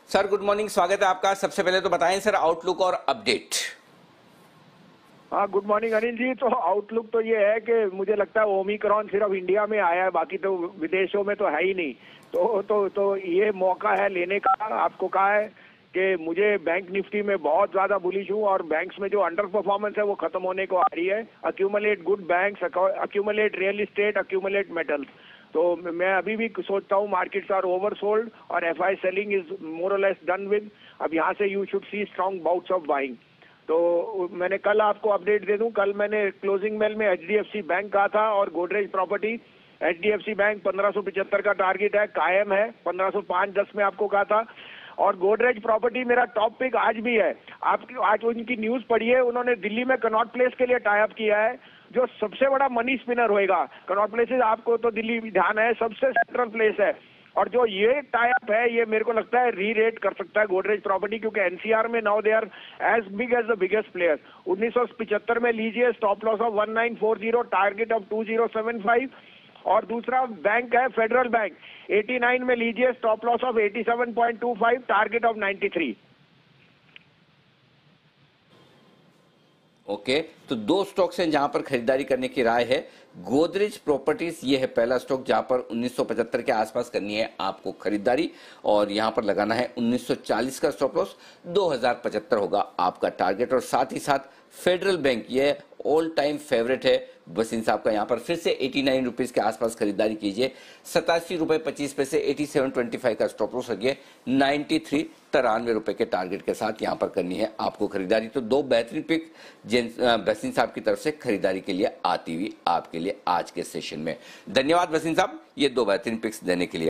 Sir good morning, स्वागत है आपका। सबसे पहले तो बताएं सर आउटलुक और अपडेट। हाँ, गुड मॉर्निंग अनिल जी। तो आउटलुक तो ये है कि मुझे लगता है ओमिक्रॉन सिर्फ इंडिया में आया है, बाकी तो विदेशों में तो है ही नहीं। तो ये मौका है लेने का। आपको कहा है कि मुझे बैंक निफ्टी में बहुत ज्यादा बुलिश हूँ और बैंक्स में जो अंडर परफॉर्मेंस है वो खत्म होने को आ रही है। Accumulate good banks, accumulate real estate, accumulate metals. तो मैं अभी भी सोचता हूँ मार्केट्स आर ओवरसोल्ड और एफआई सेलिंग इज मोर और लेस डन विद। अब यहाँ से you should see strong bouts of buying. तो मैंने कल आपको अपडेट दे दूं, कल मैंने क्लोजिंग मेल में एचडीएफसी बैंक कहा था और गोदरेज प्रॉपर्टी। एचडीएफसी बैंक 1575 का टारगेट है, कायम है। 1505-10 में आपको कहा था। और गोदरेज प्रॉपर्टी मेरा टॉप पिक आज भी है। आपकी आज उनकी न्यूज पढ़िए, उन्होंने दिल्ली में कनॉट प्लेस के लिए टाई अप किया है, जो सबसे बड़ा मनी स्पिनर होएगा। कनॉट प्लेस आपको तो दिल्ली ध्यान है, सबसे सेंट्रल प्लेस है। और जो ये टाई अप है, ये मेरे को लगता है री रेट कर सकता है गोदरेज प्रॉपर्टी, क्योंकि एनसीआर में now they are as big as the biggest player. 1975 में लीजिए, stop loss of 1940, target of 2075। और दूसरा बैंक है फेडरल बैंक, 89 में लीजिए, stop loss of 87.25, target of 93। Okay, तो दो स्टॉक्स हैं जहां पर खरीदारी करने की राय है। गोदरेज प्रॉपर्टीज ये है पहला स्टॉक जहां पर 1975 के आसपास करनी है आपको खरीदारी, और यहां पर लगाना है 1940 का स्टॉप लॉस, 2075 होगा आपका टारगेट। और साथ ही साथ फेडरल बैंक ये ऑल टाइम फेवरेट है वसीम साहब का, यहां पर फिर से 89 रुपीज के आसपास खरीदारी कीजिए। 87 रुपए 25 पैसे, 87.25 का स्टॉप लॉस रखिए। 93 रुपए के टारगेट के साथ यहां पर करनी है आपको खरीदारी। तो दो बेहतरीन पिक वसीम साहब की तरफ से खरीदारी के लिए आती हुई आपके लिए आज के सेशन में। धन्यवाद वसीम साहब, ये दो बेहतरीन पिक्स देने के लिए।